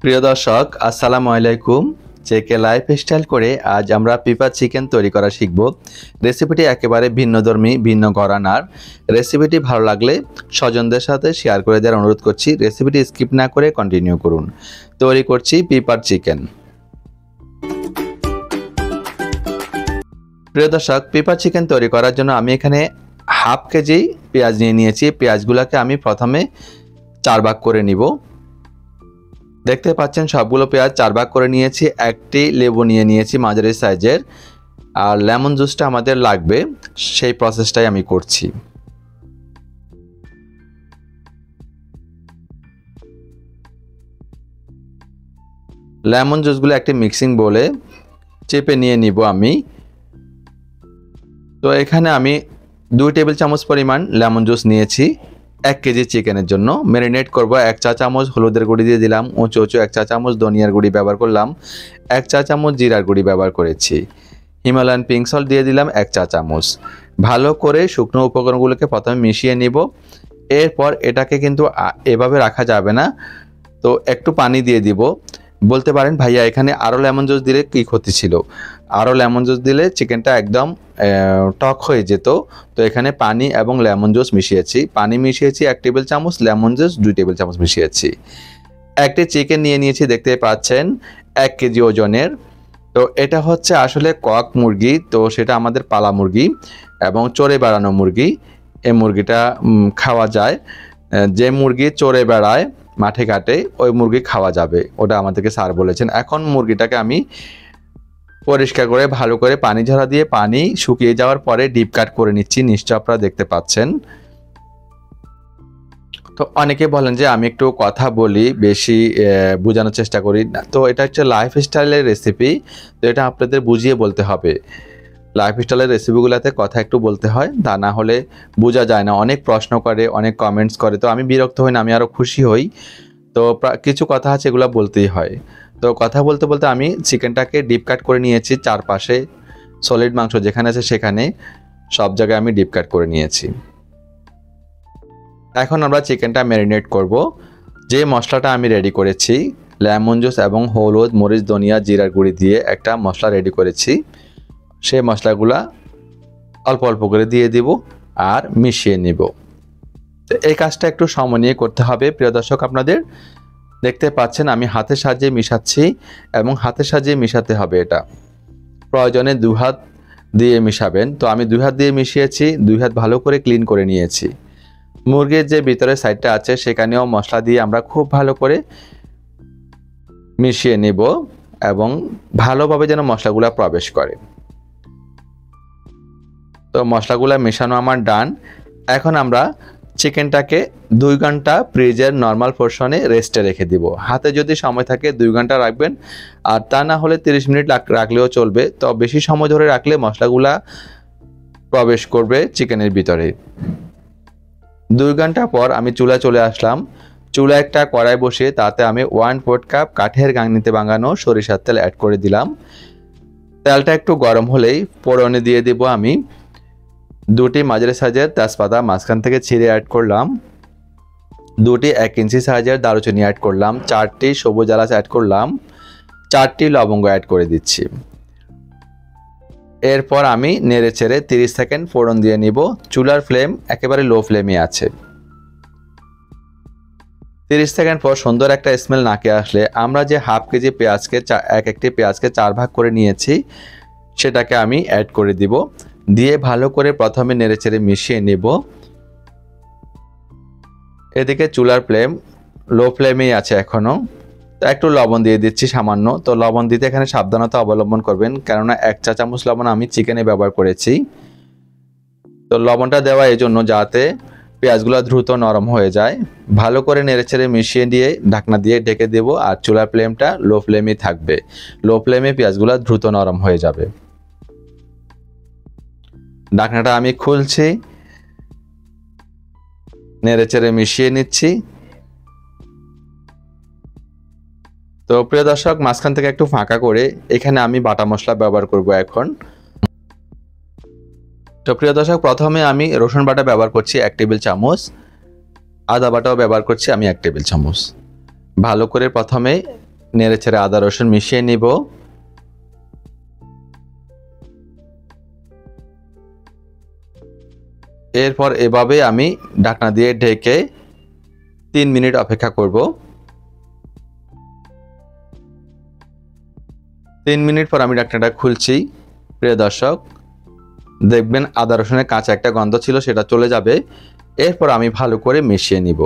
প্রিয় দর্শক আসসালামু আলাইকুম। জেকে লাইফস্টাইল করে আজ আমরা পিপা চিকেন তৈরি করা শিখব। রেসিপিটি একেবারে ভিন্নধর্মী, ভিন্ন ঘরানার। রেসিপিটি ভালো লাগলে স্বজনদের সাথে শেয়ার করে দেওয়ার অনুরোধ করছি। রেসিপিটি স্কিপ না করে কন্টিনিউ করুন। তৈরি করছি পিপার চিকেন। প্রিয় দর্শক, পিপা চিকেন তৈরি করার জন্য আমি এখানে হাফ কেজি পেঁয়াজ নিয়ে নিয়েছি। পেঁয়াজগুলোকে আমি প্রথমে 4 ভাগ করে নিব। দেখতে পাচ্ছেন সবগুলো পেঁয়াজ 4 ভাগ করে নিয়েছি। একটি লেবু নিয়ে নিয়েছি মাঝারি সাইজের, আর লেমন জুসটা আমাদের লাগবে, সেই প্রসেসটাই আমি করছি। লেমন জুসগুলো একটি মিক্সিং বোলে চেপে নিয়ে নিব আমি। তো এখানে আমি 2 টেবিল চামচ পরিমাণ লেমন জুস নিয়েছি 1 কেজি চিকেনের জন্য। ম্যারিনেট করব। 1 চা চামচ হলুদের গুঁড়ি দিয়ে দিলাম, উঁচু 1 চা চামচ ধনিয়ার গুঁড়ি ব্যবহার করলাম, 1 চা চামচ জিরার গুঁড়ি ব্যবহার করেছি, হিমালয়ান পিঙ্ক সল্ট দিয়ে দিলাম 1 চা চামচ। ভালো করে শুকনো উপকরণগুলোকে প্রথমে মিশিয়ে নিব। এরপর এটাকে কিন্তু এভাবে রাখা যাবে না, তো একটু পানি দিয়ে দিব। বলতে পারেন ভাইয়া এখানে আরও লেমন জুস দিলে কী ক্ষতি ছিল? আরও লেমন জুস দিলে চিকেনটা একদম টক হয়ে যেত। তো এখানে পানি এবং লেমন জুস মিশিয়েছি। পানি মিশিয়েছি 1 টেবিল চামচ, লেমন জুস 2 টেবিল চামচ মিশিয়েছি। একটি চিকেন নিয়ে নিয়েছি, দেখতে পাচ্ছেন 1 কেজি ওজনের। তো এটা হচ্ছে আসলে কক মুরগি, তো সেটা আমাদের পালা মুরগি এবং চড়ে বেড়ানো মুরগি। এই মুরগিটা খাওয়া যায়। যে মুরগি চড়ে বেড়ায় মাঠে ঘাটে ওই মুরগি খাওয়া যাবে, ওটা আমাদেরকে স্যার বলেছেন। এখন মুরগিটাকে আমি পরিষ্কার করে ভালো করে পানি ঝরা দিয়ে পানি শুকিয়ে যাওয়ার পরে ডিপ কাট করে নিচ্ছি। নিশ্চয় আপনারা দেখতে পাচ্ছেন। তো অনেকে বলেন যে আমি একটু কথা বলি, বেশি বোঝানোর চেষ্টা করি না। তো এটা হচ্ছে লাইফস্টাইলের রেসিপি, তো এটা আপনাদের বুঝিয়ে বলতে হবে। লাইফস্টাইলের রেসিপিগুলোতে কথা একটু বলতে হয়, তা না হলে বোঝা যায় না। অনেক প্রশ্ন করে, অনেক কমেন্টস করে, তো আমি বিরক্ত হই না, আমি আরও খুশি হই। তো কিছু কথা আছে, এগুলো বলতেই হয়। তো কথা বলতে বলতে আমি চিকেনটাকে ডিপ কাট করে নিয়েছি। চারপাশে সলিড মাংস যেখানে আছে সেখানে সব জায়গায় আমি ডিপ কাট করে নিয়েছি। এখন আমরা চিকেনটা ম্যারিনেট করব। যে মশলাটা আমি রেডি করেছি, লেমন জুস এবং হলুদ, মরিচ, ধনিয়া, জিরার গুঁড়ি দিয়ে একটা মশলা রেডি করেছি, সেই মশলাগুলা অল্প অল্প করে দিয়ে দিব আর মিশিয়ে নিব। তো এই কাজটা একটু সময় নিয়ে করতে হবে প্রিয় দর্শক। আপনাদের দেখতে পাচ্ছেন আমি হাতের সাহায্যে মিশাচ্ছি এবং হাতের সাহায্যে মিশাতে হবে। এটা প্রয়োজনে 2 হাত দিয়ে মিশাবেন। তো আমি 2 হাত দিয়ে মিশিয়েছি, 2 হাত ভালো করে ক্লিন করে নিয়েছি। মুরগির যে ভিতরের সাইডটা আছে সেখানেও মশলা দিয়ে আমরা খুব ভালো করে মিশিয়ে নিব এবং ভালোভাবে যেন মশলাগুলো প্রবেশ করে। তো মশলাগুলো মেশানো আমার ডান। এখন আমরা চিকেনটাকে 2 ঘন্টা ফ্রিজের নর্মাল পোর্শনে রেস্টে রেখে দিব। হাতে যদি সময় থাকে 2 ঘন্টা রাখবেন, আর তা না হলে 30 মিনিট রাখলেও চলবে। তো বেশি সময় ধরে রাখলে মশলাগুলা প্রবেশ করবে চিকেনের ভিতরে। 2 ঘন্টা পর আমি চুলায় চলে আসলাম। চুলায় একটা কড়াই বসিয়ে তাতে আমি 1/4 কাপ কাঠের গাংনিতে বাঙানো সরিষার তেল অ্যাড করে দিলাম। তেলটা একটু গরম হলেই ফোড়নে দিয়ে দিব আমি 2টি মাঝারি সাইজের তেজপাতা মাঝখান থেকে ছিঁড়ে অ্যাড করলাম, 2টি 1 ইঞ্চি সাইজের দারুচিনি অ্যাড করলাম, 4টি সবুজ এলাচ অ্যাড করলাম, 4টি লবঙ্গ অ্যাড করে দিচ্ছি। এরপর আমি নেড়ে চেড়ে 30 সেকেন্ড ফোড়ন দিয়ে নিব। চুলার ফ্লেম একেবারে লো ফ্লেমে আছে। 30 সেকেন্ড পর সুন্দর একটা স্মেল নাকে আসলে আমরা যে হাফ কেজি পেঁয়াজকে একটি পেঁয়াজকে 4 ভাগ করে নিয়েছি সেটাকে আমি অ্যাড করে দিব। দিয়ে ভালো করে প্রথমে নেড়েচেড়ে মিশিয়ে নেব। এদিকে চুলার ফ্লেম লো ফ্লেমেই আছে এখনও। তো একটু লবণ দিয়ে দিচ্ছি সামান্য। তো লবণ দিতে এখানে সাবধানতা অবলম্বন করবেন, কেননা 1 চা চামচ লবণ আমি চিকেনে ব্যবহার করেছি। তো লবণটা দেওয়া এই জন্য যাতে পেঁয়াজগুলো দ্রুত নরম হয়ে যায়। ভালো করে নেড়েচেড়ে মিশিয়ে দিয়ে ঢাকনা দিয়ে ঢেকে দেব, আর চুলার ফ্লেমটা লো ফ্লেমেই থাকবে। লো ফ্লেমে পেঁয়াজগুলো দ্রুত নরম হয়ে যাবে। ঢাকনাটা আমি খুলছি, নেড়েচেড়ে মিশিয়ে নিচ্ছি। তো প্রিয় দর্শক, মাঝখান থেকে একটু ফাঁকা করে এখানে আমি বাটা মশলা ব্যবহার করব এখন। তো প্রিয় দর্শক, প্রথমে আমি রসুন বাটা ব্যবহার করছি 1 টেবিল চামচ, আদা বাটাও ব্যবহার করছি আমি 1 টেবিল চামচ। ভালো করে প্রথমে নেড়েচেড়ে আদা রসুন মিশিয়ে নিব। এরপর এভাবে আমি ঢাকনা দিয়ে ঢেকে 3 মিনিট অপেক্ষা করব। 3 মিনিট পর আমি ঢাকনাটা খুলছি। প্রিয় দর্শক, দেখবেন আদা রসুনের কাঁচা একটা গন্ধ ছিল, সেটা চলে যাবে। এরপর আমি ভালো করে মিশিয়ে নিব।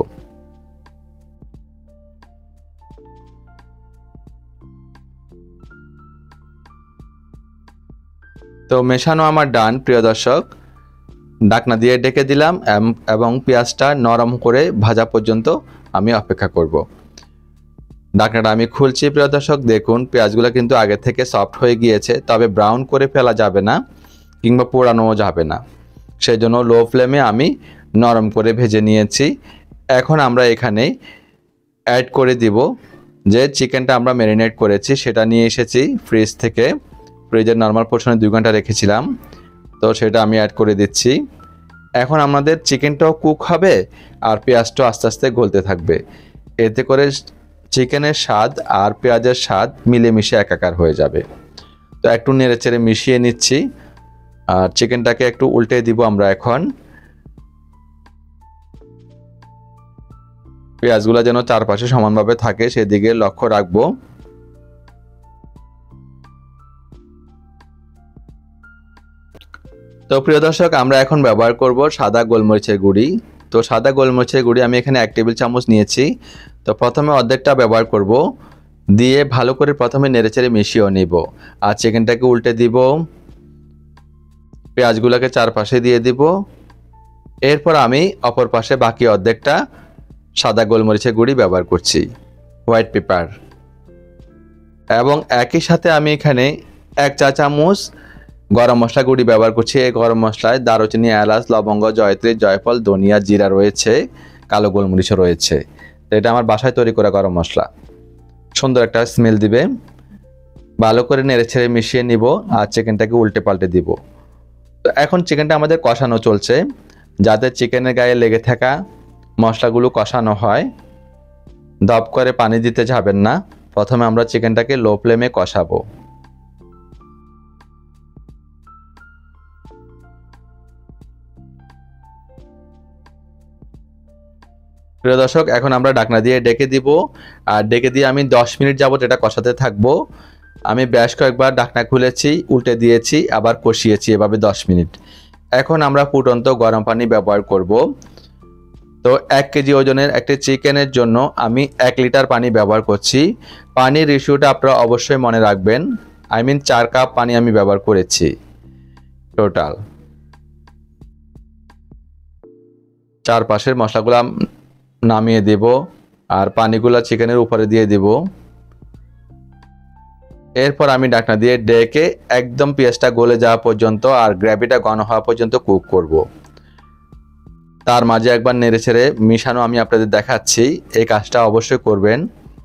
তো মেশানো আমার ডান। প্রিয় দর্শক, ঢাকনা দিয়ে ঢেকে দিলাম এবং পেঁয়াজটা নরম করে ভাজা পর্যন্ত আমি অপেক্ষা করব। ঢাকনাটা আমি খুলছি। প্রিয় দর্শক, দেখুন পেঁয়াজগুলো কিন্তু আগে থেকে সফট হয়ে গিয়েছে, তবে ব্রাউন করে ফেলা যাবে না কিংবা পোড়ানোও যাবে না। সেই জন্য লো ফ্লেমে আমি নরম করে ভেজে নিয়েছি। এখন আমরা এখানে অ্যাড করে দিব যে চিকেনটা আমরা ম্যারিনেট করেছি, সেটা নিয়ে এসেছি ফ্রিজ থেকে। ফ্রিজের নর্মাল পোর্শনে 2 ঘন্টা রেখেছিলাম, তো সেটা আমি অ্যাড করে দিচ্ছি। এখন আমাদের চিকেনটাও কুক হবে আর পেঁয়াজটাও আস্তে আস্তে গলতে থাকবে। এতে করে চিকেনের স্বাদ আর পেঁয়াজের স্বাদ মিলেমিশে একাকার হয়ে যাবে। তো একটু নেড়েচেড়ে মিশিয়ে নিচ্ছি আর চিকেনটাকে একটু উল্টে দিব আমরা এখন। পেঁয়াজগুলো যেন চারপাশে সমানভাবে থাকে সেদিকে লক্ষ্য রাখবো। তো প্রিয় দর্শক, আমরা এখন ব্যবহার করব সাদা গোলমরিচের গুঁড়ি। তো সাদা গোলমরিচের গুঁড়ি আমি এখানে 1 টেবিল চামচ নিয়েছি। তো প্রথমে অর্ধেকটা ব্যবহার করব, দিয়ে ভালো করে প্রথমে নেড়েচেড়ে মিশিয়ে নিব আর চিকেনটাকে উল্টে দিব। পেঁয়াজগুলোকে চারপাশে দিয়ে দিব। এরপর আমি অপর পাশে বাকি অর্ধেকটা সাদা গোলমরিচের গুঁড়ি ব্যবহার করছি, হোয়াইট পেপার। এবং একই সাথে আমি এখানে 1 চা চামচ গরম মশলা গুঁড়ি ব্যবহার করছি। এই গরম মশলায় দারুচিনি, এলাচ, লবঙ্গ, জয়ত্রী, জয়ফল, ধনিয়া, জিরা রয়েছে, কালো গোলমরিচও রয়েছে। তো এটা আমার বাসায় তৈরি করা গরম মশলা, সুন্দর একটা স্মেল দিবে। ভালো করে নেড়েচেড়ে মিশিয়ে নিব আর চিকেনটাকে উল্টে পাল্টে দিব। তো এখন চিকেনটা আমাদের কষানো চলছে, যাতে চিকেনের গায়ে লেগে থাকা মশলাগুলো কষানো হয়। দপ করে পানি দিতে যাবেন না। প্রথমে আমরা চিকেনটাকে লো ফ্লেমে কষাবো। প্রিয় দর্শক, এখন আমরা ঢাকনা দিয়ে ডেকে দিব আর ডেকে দিয়ে আমি 10 মিনিট যাবত এটা কষাতে থাকবো। আমি বেশ কয়েকবার ঢাকনা খুলেছি, উল্টে দিয়েছি, আবার কষিয়েছি এভাবে 10 মিনিট। এখন আমরা ফুটন্ত গরম পানি ব্যবহার করব। তো 1 কেজি ওজনের একটি চিকেনের জন্য আমি 1 লিটার পানি ব্যবহার করছি। পানির রেশিওটা আপনারা অবশ্যই মনে রাখবেন। 4 কাপ পানি আমি ব্যবহার করেছি টোটাল। চারপাশের মশলাগুলো নামিয়ে দেব আর পানিগুলো চিকেনের উপরে দিয়ে দেব। এরপর আমি ঢাকনা দিয়ে ডেকে একদম পেঁয়াজটা গলে যাওয়া পর্যন্ত আর গ্রেভিটা ঘন হওয়া পর্যন্ত কুক করব। তার মাঝে একবার নেড়েচেড়ে মিশানো আমি আপনাদের দেখাচ্ছি, এই কাজটা অবশ্যই করবেন।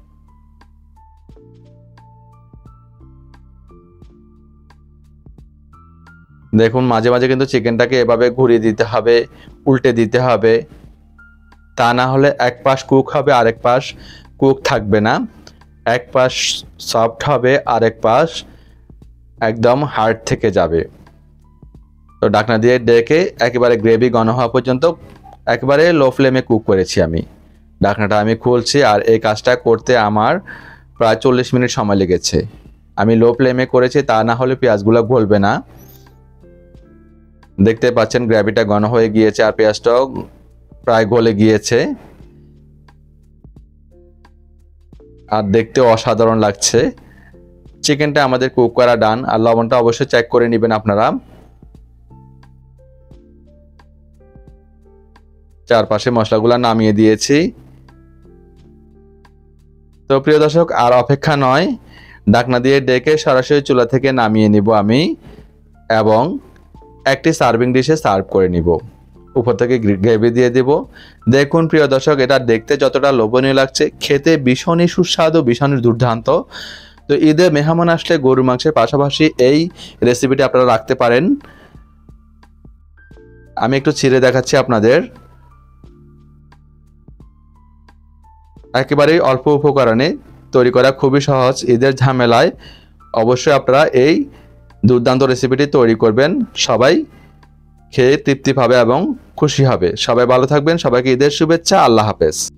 দেখুন মাঝে মাঝে কিন্তু চিকেনটাকে এভাবে ঘুরিয়ে দিতে হবে, উল্টে দিতে হবে, তা না হলে এক পাশ কুক হবে আরেক পাশ কুক থাকবে না। এক পাশ সফট হবে আরেক পাশ একদম হার্ড থেকে যাবে। তো ঢাকনা দিয়ে ডেকে একেবারে গ্রেভি ঘন হওয়া পর্যন্ত একেবারে লো ফ্লেমে কুক করেছি আমি। ঢাকনাটা আমি খুলছি আর এই কাজটা করতে আমার প্রায় 40 মিনিট সময় লেগেছে। আমি লো ফ্লেমে করেছি, তা না হলে পেঁয়াজগুলো গলবে না। দেখতে পাচ্ছেন গ্রেভিটা ঘন হয়ে গিয়েছে আর পেঁয়াজটাও প্রায় গলে গিয়েছে আর দেখতে অসাধারণ লাগছে। চিকেনটা আমাদের কুক করা ডান। আর লবণটা অবশ্যই চেক করে নেবেন আপনারা। চারপাশে মশলাগুলো নামিয়ে দিয়েছি। তো প্রিয় দর্শক, আর অপেক্ষা নয়, ঢাকনা দিয়ে ডেকে সরাসরি চুলা থেকে নামিয়ে নিব আমি এবং একটি সার্ভিং ডিশে সার্ভ করে নিব। উপর থেকে গ্রেভি দিয়ে দেব। দেখুন প্রিয় দর্শক, এটা দেখতে যতটা লোভনীয় লাগছে, খেতে ভীষণই সুস্বাদু, ভীষণই দুর্দান্ত। তো ঈদে মেহমান আসলে গরুর মাংসের পাশাপাশি এই রেসিপিটি আপনারা রাখতে পারেন। আমি একটু ছিঁড়ে দেখাচ্ছি আপনাদের। একেবারেই অল্প উপকরণে তৈরি করা খুবই সহজ। ঈদের ঝামেলায় অবশ্যই আপনারা এই দুর্দান্ত রেসিপিটি তৈরি করবেন। সবাই খেয়ে তৃপ্তি পাবে এবং খুশি হবে। সবাই ভালো থাকবেন। সবাইকে ঈদের শুভেচ্ছা। আল্লাহ হাফেজ।